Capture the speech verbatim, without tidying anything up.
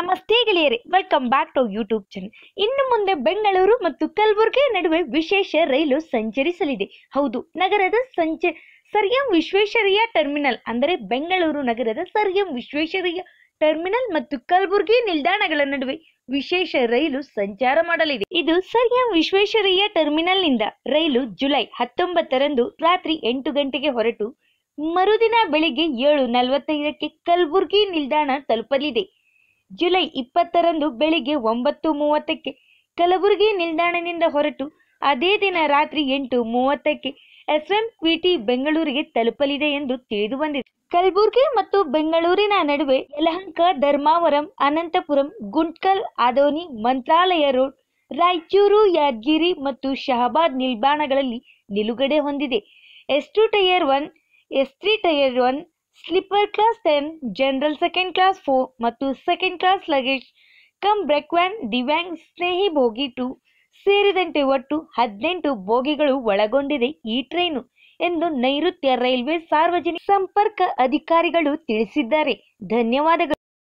ನಮಸ್ತೆ ಗೆಳೆಯರೇ, welcome back to YouTube channel. ಇನ್ನು ಮುಂದೆ ಬೆಂಗಳೂರು ಮತ್ತು ಕಲಬುರಗಿ ನಡುವೆ ವಿಶೇಷ ರೈಲು ಸಂಚರಿಸಲಿದೆ. ಹೌದು, ನಗರದ ಸಂಚ ಸರ್ ಎಂ ವಿಶ್ವೇಶ್ವರಯ್ಯ ಟರ್ಮಿನಲ್ ಅಂದರೆ ಬೆಂಗಳೂರು ನಗರದ ಸರ್ ಎಂ ವಿಶ್ವೇಶ್ವರಯ್ಯ ಟರ್ಮಿನಲ್ ಮತ್ತು ಕಲಬುರಗಿ ನಿಲ್ದಾಣಗಳ ನಡುವೆ ವಿಶೇಷ ರೈಲು ಸಂಚಾರ ಮಾಡಲಿದೆ. ಇದು ಸರ್ ಎಂ ವಿಶ್ವೇಶ್ವರಯ್ಯ ಟರ್ಮಿನಲ್ನಿಂದ ರೈಲು ಜುಲೈ ಹತ್ತೊಂಬತ್ತರಂದು ರಾತ್ರಿ ಎಂಟು ಗಂಟೆಗೆ ಹೊರಟು ಮರುದಿನ ಬೆಳಿಗ್ಗೆ ಏಳು ನಲವತ್ತೈದಕ್ಕೆ ಕಲಬುರಗಿ ನಿಲ್ದಾಣ ತಲುಪಲಿದೆ. ಜುಲೈ ಇಪ್ಪತ್ತರಂದು ಬೆಳಿಗ್ಗೆ ಒಂಬತ್ತು ಮೂವತ್ತಕ್ಕೆ ಕಲಬುರಗಿ ನಿಲ್ದಾಣದಿಂದ ಹೊರಟು ಅದೇ ದಿನ ರಾತ್ರಿ ಎಂಟು ಮೂವತ್ತಕ್ಕೆ ಎಸ್ ಎಂ ಕ್ವಿ ಟಿ ಬೆಂಗಳೂರಿಗೆ ತಲುಪಲಿದೆ ಎಂದು ತಿಳಿದು ಬಂದಿದೆ. ಕಲಬುರಗಿ ಮತ್ತು ಬೆಂಗಳೂರಿನ ನಡುವೆ ಯಲಹಂಕ, ಧರ್ಮಾವರಂ, ಅನಂತಪುರಂ, ಗುಂಟ್ಕಲ್, ಆದೋನಿ, ಮಂತ್ರಾಲಯ ರೋಡ್, ರಾಯಚೂರು, ಯಾದಗಿರಿ ಮತ್ತು ಶಹಾಬಾದ್ ನಿಲ್ದಾಣಗಳಲ್ಲಿ ನಿಲುಗಡೆ ಹೊಂದಿದೆ. S two tier one, S three tier one, sleeper class ten, general second class four ಮತ್ತು second class luggage cum brake van, ದಿವ್ಯಾಂಗ್, ಸ್ನೇಹಿ ಬೋಗಿ ಟು ಸೇರಿದಂತೆ ಒಟ್ಟು ಹದಿನೆಂಟು ಬೋಗಿಗಳು ಒಳಗೊಂಡಿದೆ ಈ ಟ್ರೈನು ಎಂದು ನೈಋತ್ಯ ರೈಲ್ವೆ ಸಾರ್ವಜನಿಕ ಸಂಪರ್ಕ ಅಧಿಕಾರಿಗಳು ತಿಳಿಸಿದ್ದಾರೆ. ಧನ್ಯವಾದಗಳು.